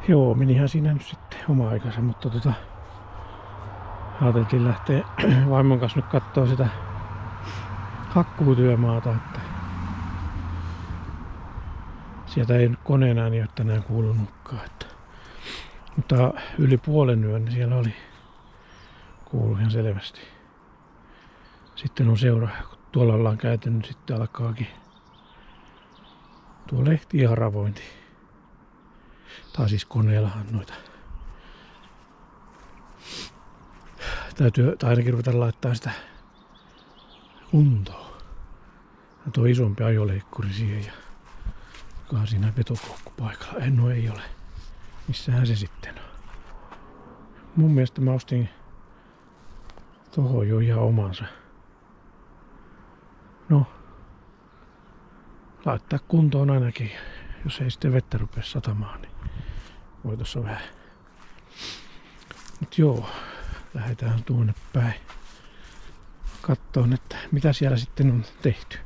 Joo, menihän siinä nyt sitten oma aikansa, mutta ajateltiin lähteä vaimon kanssa nyt kattoo sitä hakkuutyömaata, että sieltä ei nyt koneen ääni ole tänään kuulunutkaan, että mutta yli puolen yön niin siellä oli kuulu ihan selvästi. Sitten on kun tuolla ollaan käyty, niin sitten alkaakin tuo lehtien haravointi. Tai siis koneellahan noita. Täytyy ainakin ruveta laittaa sitä kuntoon. Ja tuo isompi ajoleikkuri siihen ja onkohan siinä vetokoukku paikalla. Ei ole. Missähän se sitten on? Mun mielestä mä ostin tohon jo ihan omansa. No, laittaa kuntoon ainakin, jos ei sitten vettä rupea satamaan, niin voi tossa vähän. Mut joo, lähdetään tuonne päin kattoon, että mitä siellä sitten on tehty.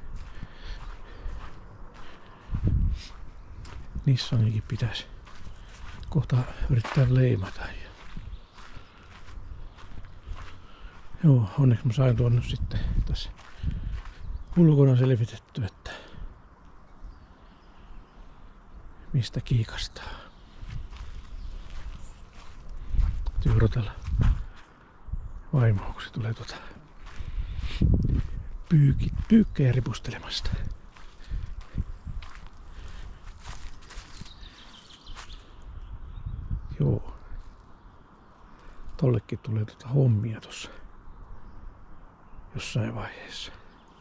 Nissanikin pitäisi kohta yrittää leimata. Joo, onneksi mä sain tuonne sitten tässä ulkona selvitetty, että mistä kiikastaa. Tyyrotella vaimoa, kun se tulee pyykkejä ripustelemasta. Joo. Tollekin tulee hommia tossa jossain vaiheessa.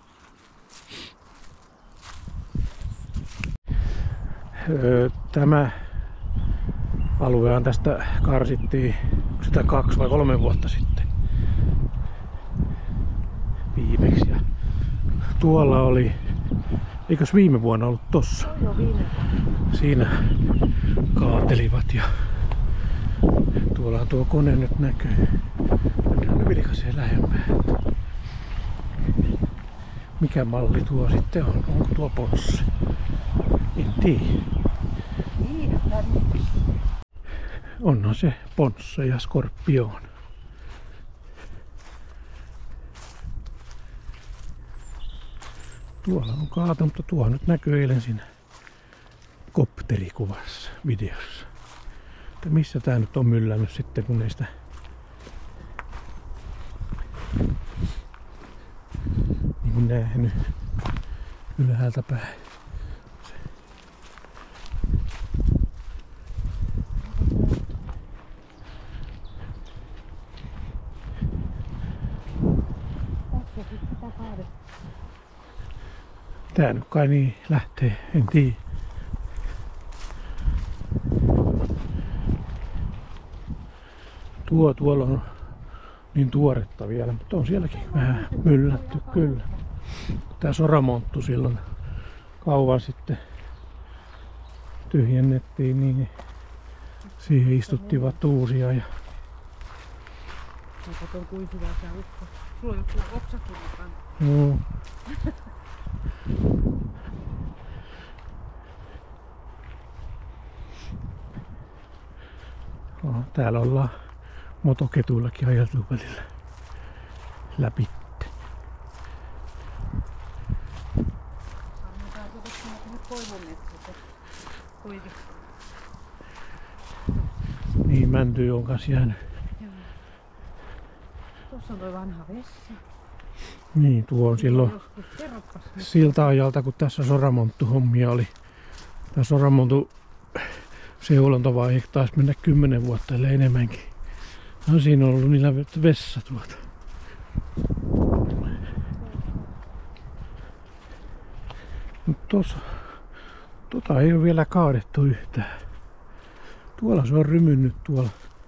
Tämä aluehan tästä karsittiin sitä 2 vai 3 vuotta sitten viimeksi. Ja tuolla oli, eikös viime vuonna ollut tossa? Joo, viime vuonna. Siinä kaatelivat ja tuollahan tuo kone nyt näkyy. Mennään vilkaiseen lähempään. Mikä malli tuo sitten on? Onko tuo Ponsse? En tiedä. Onhan se Ponsse ja Scorpion. Tuolla on kaatu, mutta tuo nyt näkyy eilen siinä kopterikuvassa, videossa. Että missä tää nyt on myllännyt sitten, kun ei sitä niin kuin nähnyt ylhäältä päin. Tää nyt kai niin lähtee, en tiedä. Tuolla on niin tuoretta vielä, mutta on sielläkin vähän myllätty kyllä. Tää soramonttu silloin kauan sitten tyhjennettiin, niin siihen istuttivat uusia. Ja katon kuin hyvä tää ukko. Sulla on joku oksakin mukana. joo. No, täällä ollaan motoketuillakin ajeltu välillä läpi. Niin, mäntyy on kanssa jäänyt. Joo. Tuossa on toi vanha vessa. Niin, tuo on silloin siltä ajalta, kun tässä soramonttu-hommia oli. Tämä soramonttu seulontovaihe taisi mennä 10 vuotta, ellei enemmänkin. No, siinä on ollut niillä vessa tuota. Mutta tuossa ei ole vielä kaadettu yhtään. Tuolla se on rymynnyt tuolla.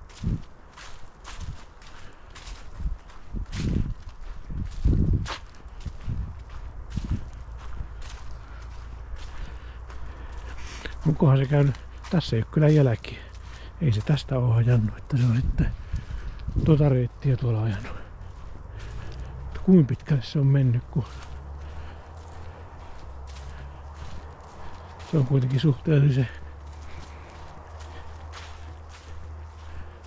Onkohan se käynyt? Tässä ei ole kyllä jälkiä. Ei se tästä ole ajanut, että se on sitten tuota reittiä tuolla ajanut. Kuinka pitkälle se on mennyt, kun se on kuitenkin suhteellisen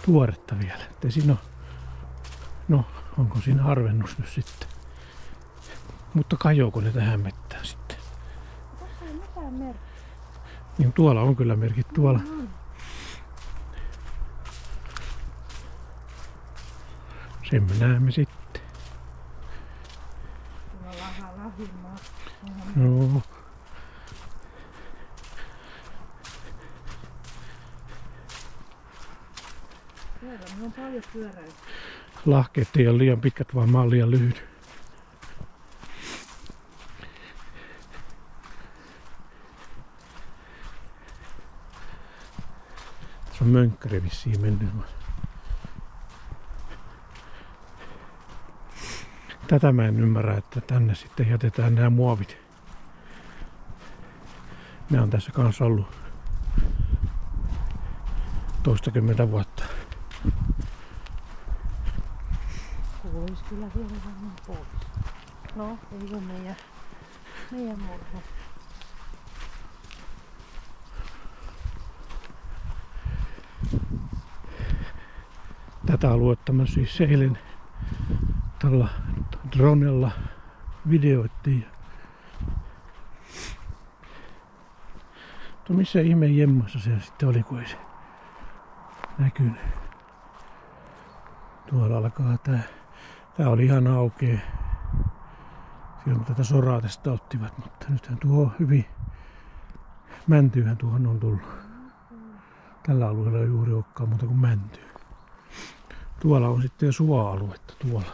tuoretta vielä. Ei siinä ole... No, onko siinä harvennus nyt sitten? Mutta kajoako ne tähän mettään sitten? Tässä ei mitään merkkiä. Niin tuolla on kyllä merkit tuolla. Sen me näemme sitten. Tuolla Lahinmaa. Joo. Siellä on paljon pyöräystä. Lahkeet ei ole liian pitkät, vaan mä oon liian lyhyt. Se on mönkkäri vissiin mennyt. Tätä mä en ymmärrä, että tänne sitten jätetään nämä muovit. Ne on tässä kanssa ollut toistakymmentä vuotta. Kuuluisi kyllä vielä varmaan pois. No, ei ole meidän murha. Tätä aluetta mä siis eilen tällä dronella videoittiin. Mutta missä ihmeen jemmassa se sitten oli, kun ei se näkynyt. Tuolla alkaa tää. Tää oli ihan aukea silloin kun tätä soraatesta ottivat, mutta nythän tuo on hyvin mäntyyhän tuohon on tullut. Tällä alueella ei juuri olekaan muuta kuin mäntyy. Tuolla on sitten suoaluetta tuolla.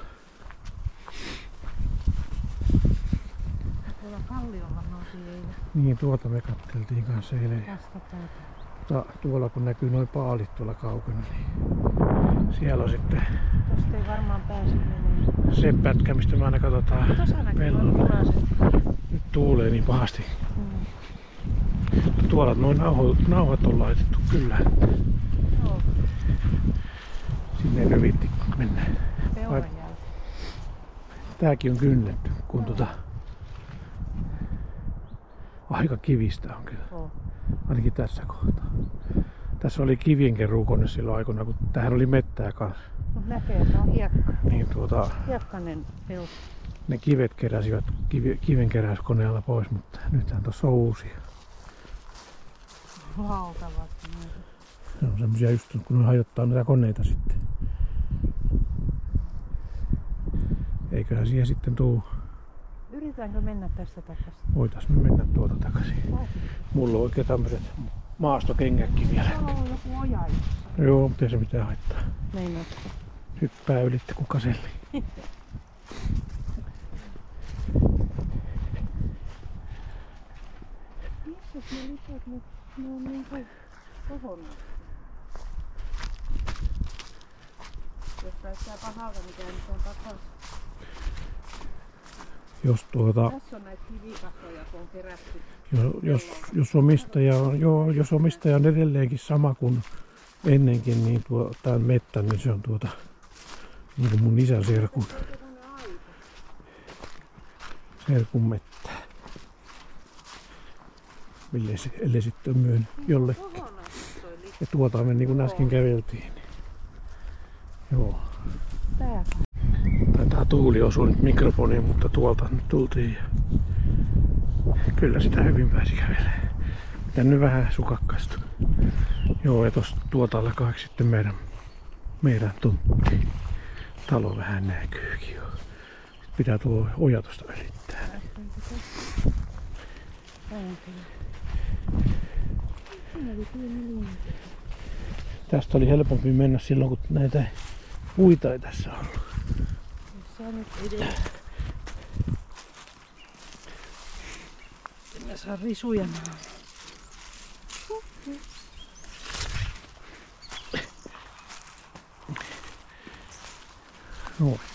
Tuolla kalliolla nousi eilen. Niin, tuota me katteltiin kanssa eilen. Tästä täältä. Tuolla kun näkyy noin paalit tuolla kaukana, niin siellä on sitten Tästä ei varmaan pääse menemään. se pätkä, mistä me aina katsotaan Tuossa näkyy pellolla. punaiset. Nyt tuulee niin pahasti. Mm. Tuolla noin nauhat on laitettu kyllä. Joo, Sinne ei ryvitti mennä. peuran jälkeen. Tääkin on kynnetty, kun aika kivistä on kyllä. Joo. Ainakin tässä kohtaa. Tässä oli kivienkeruukone silloin aikoina, kun tähän oli mettää kanssa. No näkee, että on hiekka. Niin Hiekkainen peus. ne kivet keräsivät kivenkeräyskoneella pois, mutta nythän tuossa on uusia. Valtavat. Ne on semmosia just, kun ne hajottaa näitä koneita sitten. Eiköhän siihen sitten tuu. Yritetäänkö mennä tästä takaisin? Voitais me mennä tuolta takaisin. Mulla on oikein tämmöset maastokengätkin vielä. Tuolla on joku oja. Joo, mutta ei se mitään haittaa. Meinaatko? Hyppää ylitte kuin kaselli. Missä ne lipot? Ne on niin kuin kohonnut. Jos näyttää pahalta, mikä nyt on takaisin. Jos Tässä on näitä kivikasvoja, kun on kerätty. jos omistaja on edelleenkin sama kuin ennenkin, niin tää mettä, niin se on niin kuin mun isän serkun mettää. Ellei sitten myön jollekin. Ja tuota me niin kuin äsken käveltiin. Niin. Joo. Tää. Taitaa tuuli osua nyt mikrofoniin, mutta tuolta nyt tultiin. Kyllä sitä hyvin pääsi kävelemään. Pitää nyt vähän sukakkaista. Joo, ja tosta tuota alkaa sitten meidän tontti. Talo vähän näkyykin jo. Sitten pitää tuo oja tosta ylittää. Tästä oli helpompi mennä silloin, kun näitä puita ei tässä ollut. Se on nyt idea. En mä saa risuja. Noin.